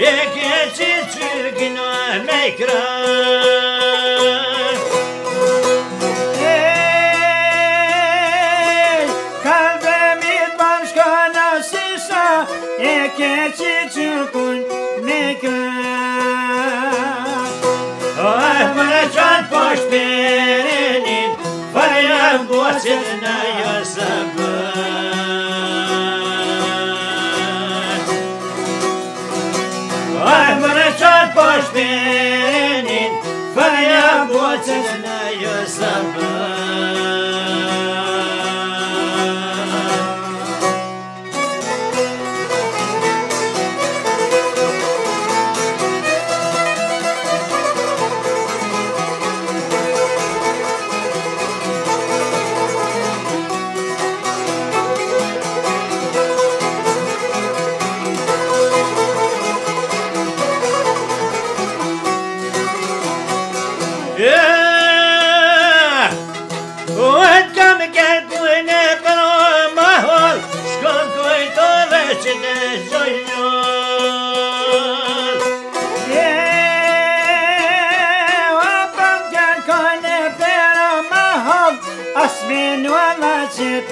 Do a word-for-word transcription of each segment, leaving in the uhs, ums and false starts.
Ekeciçirgino mekra Ey kalbimiz başka nasılsa Ekeciçirgin mekra Ay bana can boş birinin Fayam boşuna yasabın Ay bana can boş birinin Fayam boşuna yasabın Asmin walacit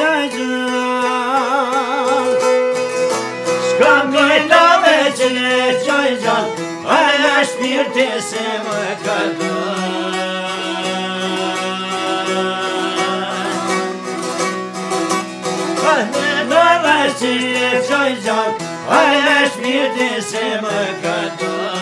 jajal Skangay davecine jajal Ayaş bir tesim kadar Asmin davecine jajal Ayaş bir tesim kadar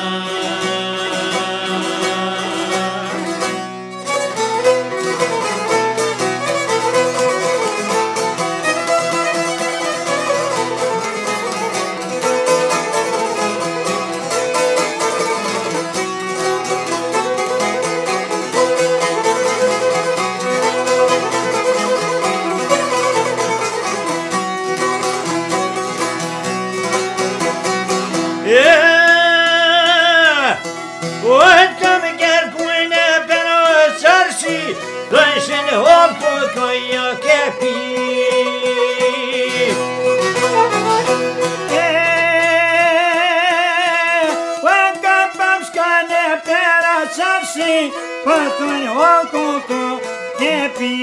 Patun okuku kepi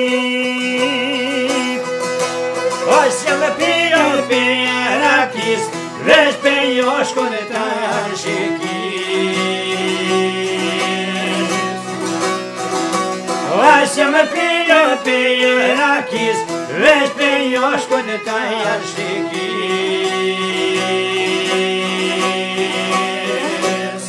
Osjeme pio pirakis Respe joškone tašikis Osjeme pio pirakis Respe joškone tašikis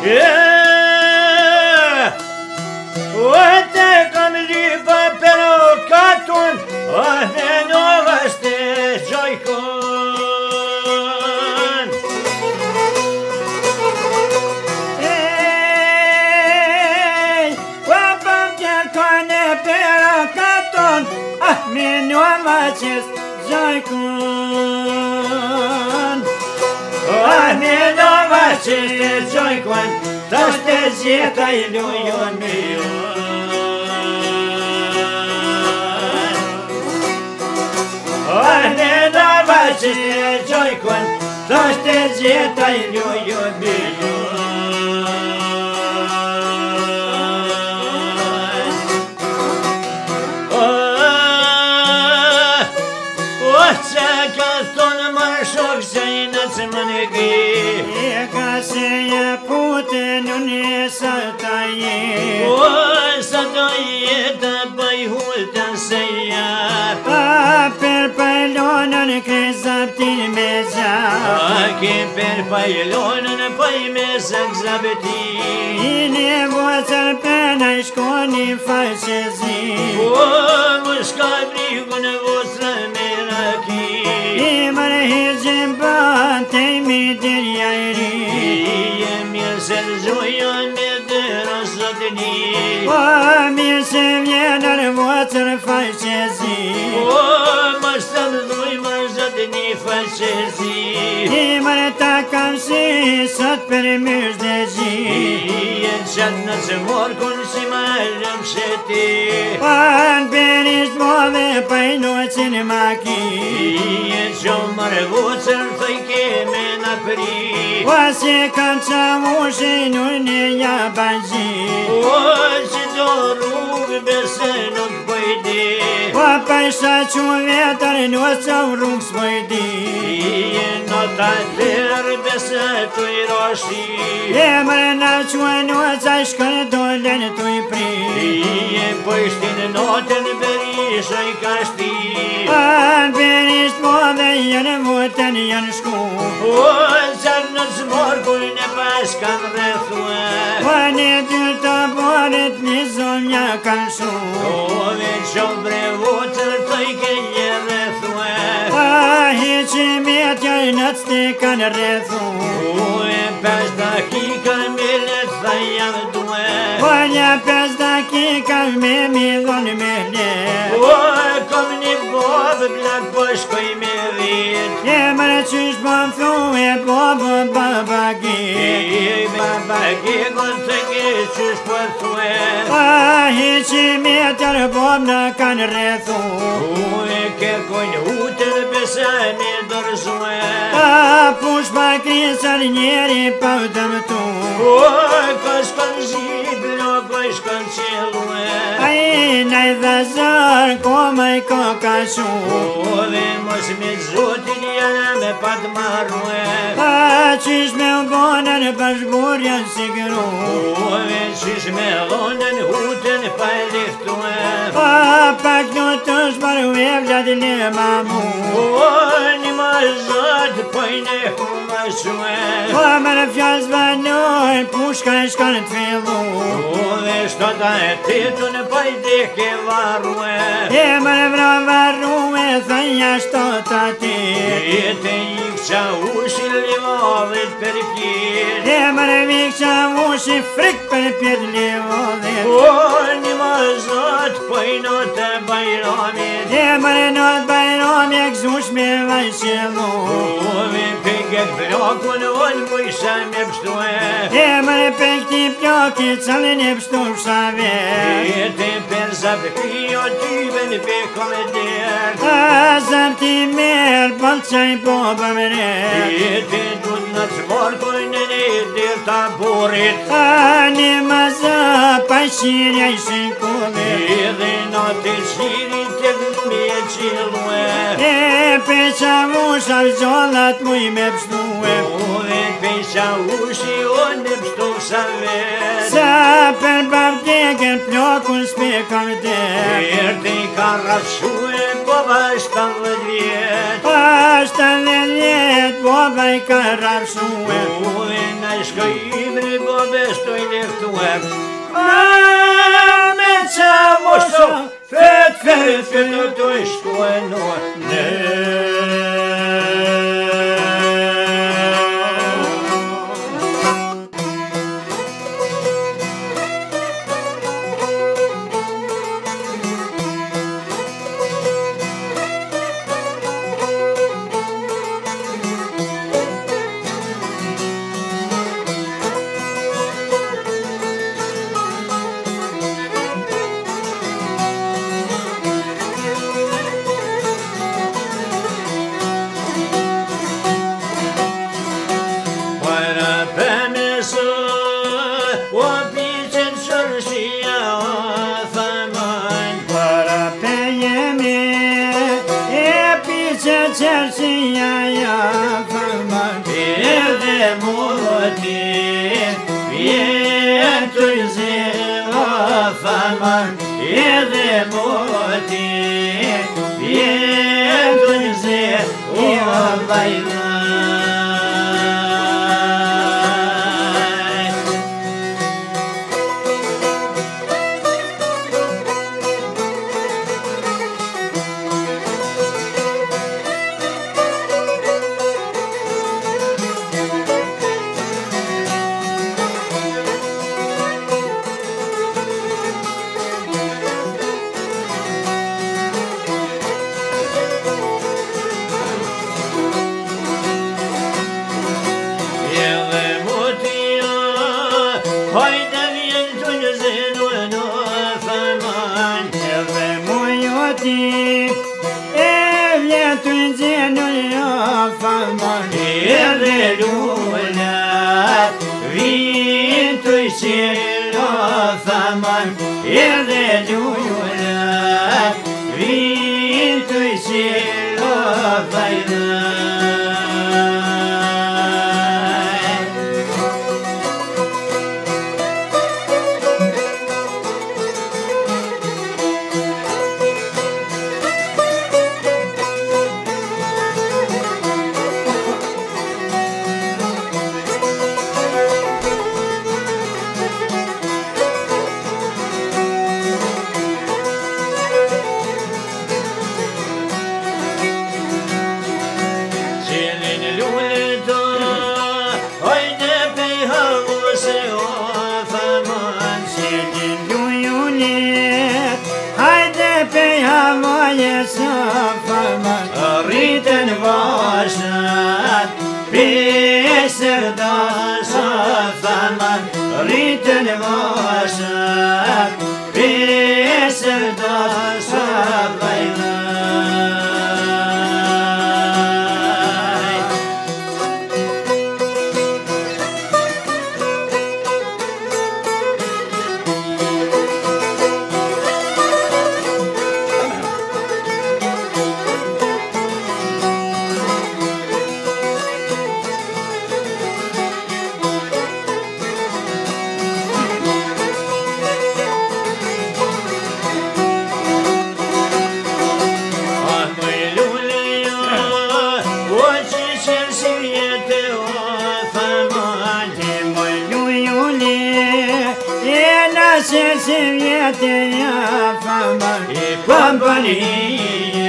O te kam lipa pero katon, a me novaste gjojkon. Ej, papam tjerkone pero katon, ah me novaces gjojkon. A me novaste gjojkon, tash te zjeta i lujon milion. A me novaste gjojkon, tash te zjeta i lujon milion. O që ka thonë më shok se i nëcë më në gri. E ka se je putin unë sa ta je. O sa do jetë bëj hultën se jap. A per pajlonën krezaptin me A gjap. ke per pajlonën pëj me zëk zabeti. I ne votër pena i shkoni faqezi. O më shka brigu në vostra me raki. I mërë hirgjën bën të mi dirja i ri. I e mirë se rëzojon me dërë zotëni. O mirë se vjenër votër faqezi. O më shtëm dhuj më zotëni faqezi. I mërë ta kam si sot për mërsh dhe gji. I e qatë në që morë kun si më lëm sheti. O në berisht bove pajnoqin maki. I e që mërë vucër thëj keme në pri. O se kam qa mushin unë ja banji. O që do rrugë bese nuk pëjdi. O pajsha që vetër në që rrugë s'pojdi. I e në të tërë bese të i roshti. E mërë në që në që shkën dolen të i pri. I e pështin notën berisha i kashti. O në berisht bove janë votën janë shku. O qarë në zmorë kujnë e pas kanë rethue. O në dyr të borit një zonja kanë shu. O veç o brevucër të i kenje rethue. O hiqi metja në të të kanë rethu. O e pas dakika me letë thaj jam due. O një pes dakika me midhon me le. O kom një bobë blak po shkoj me vit. E mërë qysh po më thu e bobo baba gik. I baba gikon të ke qysh po thue. O hiqi metër bob në kanë rethu. O e ke kojnë utër besa me dërzue. O push pa krisër njeri pa u dëmtu. O ka shkon zhiblo po shkon qelue. A i nëj dhe zër ko më i ko ka shu. O dhe mos me zotin janë me pat marrue. A qysh me u bonën bashkëburja si gru. O dhe qish me dhonën hutën pa e liftue. A pak në të shbar u e vlad le mamu. O një ma zotë pojnë e huma shue. O mërë fjallës banoj pushka e shkanë të fillu. O dhe shtota e titun pa i dike varrue. E mërë vra varru e thënja shtota ti. E te ikqa ushi livadit për pjet. E mërë vikqa ushi frik për pjet livodit. O një ma zotë pojnë të bajramit. E mërë not bajram e këzush me vajqilu. O dhe peket blokun on mujsha me pështue. E mërë për këti pjoki cëllin e pështu shave. E te për zapëkrio tyve në peko me der. A zapti merë bol qaj po bëmre. E te du në të morkojnë në dir të burit. A një mazë pa shirja i shinkullit. E dhe në të shirit të me qilue. E peqa musha vëgjallat muj me pështue. O dhe pesha ushi o në pështu sa vet. Sa për bardegen plokun s'pekam der. E te ka rafshue boba shtan dhe vjet. A shtan dhe vjet boba i i karar sue Uen ai shkojimri bobestoj leftuem me qa Moso, fet, fet, fet, në të ishkuen në Qërësia ja fërmën Edhe moti Vjetër zi o famën Edhe moti Vjetër zi o vajlën Edhe lullat Vinë të qëllë famën Edhe lullat Vinë të qëllë vajlën Rritën vashat Pesër dasha famën Rritën vashat Pesër dasha vajlën Se se vjetë ja famën I kompanie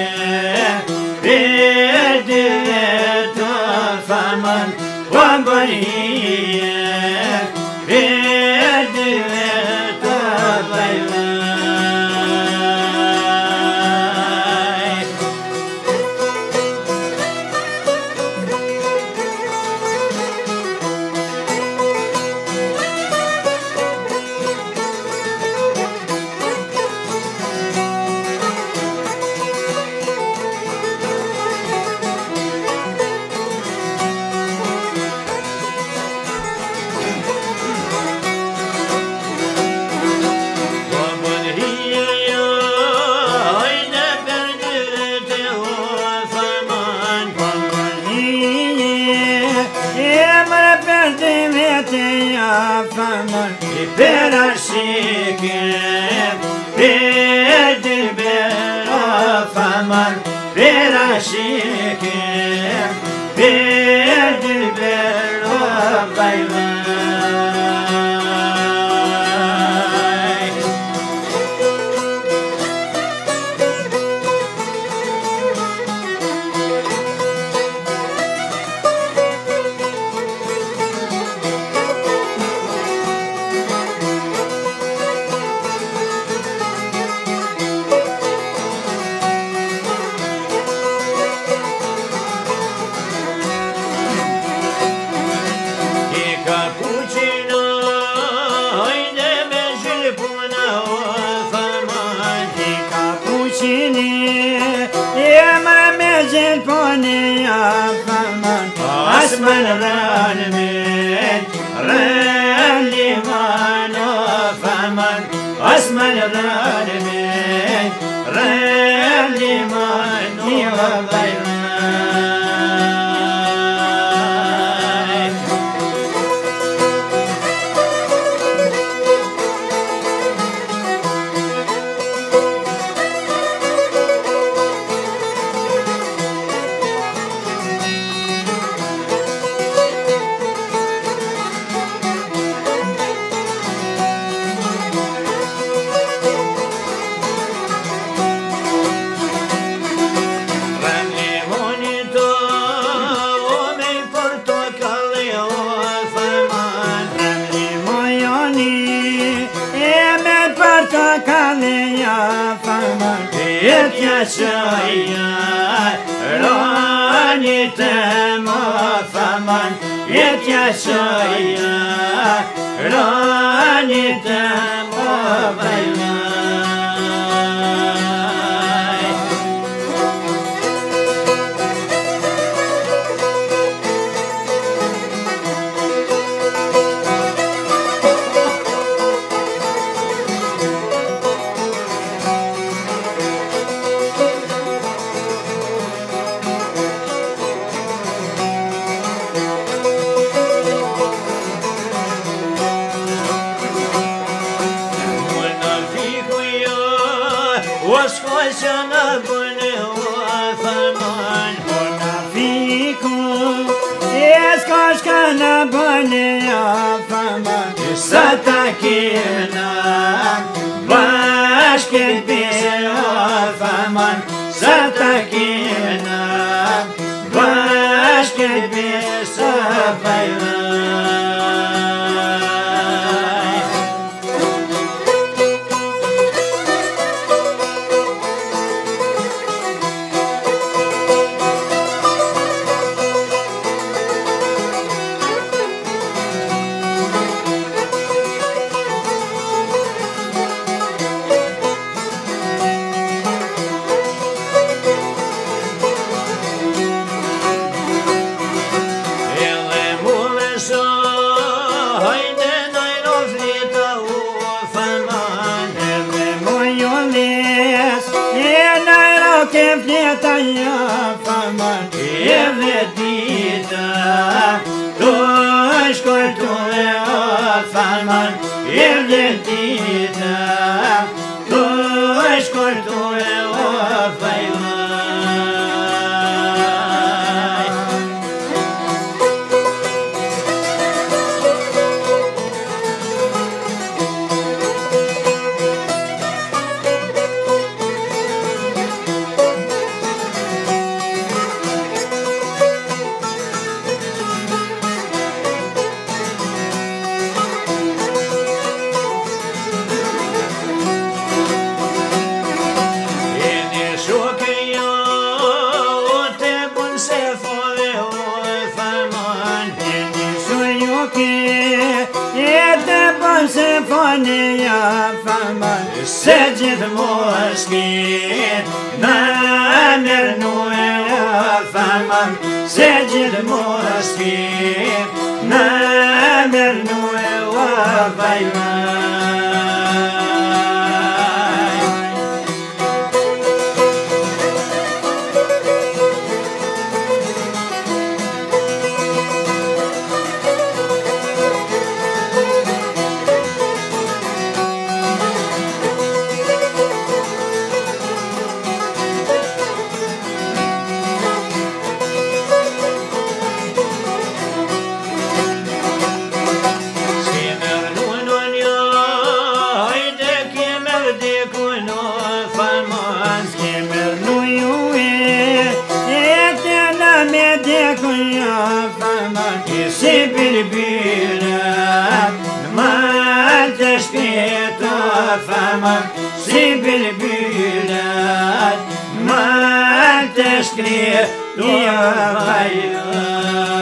Për dy vetë famën Kompanie Për dy vetë vajlën Pera shike, per di bera famar, pera shike, per di Asman ranmin, ran liman faman. Asman ranmin, ran liman faman. Yaşayan rani tema faman yet yaşayan rani tema faman. Oscoşana bunu faman Monafiku Escoşana bunu faman Satakina Başkent bir faman Satakina Başkent bir safayla Tanya faman Evledita Dois cortua faman Evledita Dois cortua faman Sinfonia faman Sejid Moskin Namer Noel faman Sejid Moskin Namer Noel faman și bilbilat, Malte scrie-o famă și bilbilat, Malte scrie-o